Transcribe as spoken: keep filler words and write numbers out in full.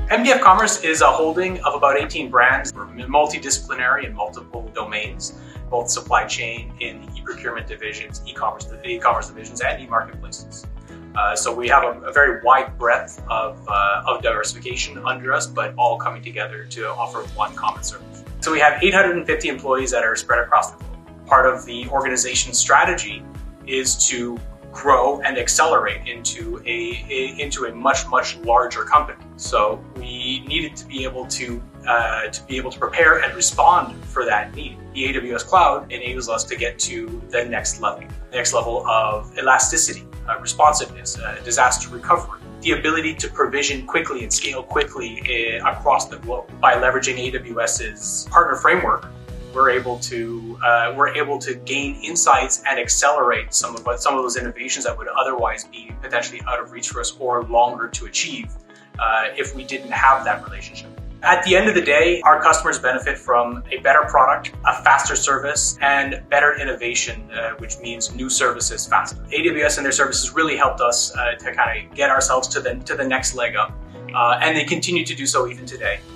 M D F Commerce is a holding of about eighteen brands. We're multidisciplinary in multiple domains, both supply chain in the e-procurement divisions, e-commerce e-commerce divisions, and e-marketplaces. Uh, so we have a, a very wide breadth of, uh, of diversification under us, but all coming together to offer one common service. So we have eight hundred fifty employees that are spread across the globe. Part of the organization's strategy is to grow and accelerate into a, a into a much much larger company. So we needed to be able to uh, to be able to prepare and respond for that need. The A W S cloud enables us to get to the next level, the next level of elasticity, uh, responsiveness, uh, disaster recovery, the ability to provision quickly and scale quickly uh, across the globe. By leveraging AWS's partner framework, we're able to uh, we're able to gain insights and accelerate some of what some of those innovations that would otherwise be potentially out of reach for us or longer to achieve uh, if we didn't have that relationship. At the end of the day, our customers benefit from a better product, a faster service, and better innovation, uh, which means new services faster. A W S and their services really helped us uh, to kind of get ourselves to the to the next leg up, uh, and they continue to do so even today.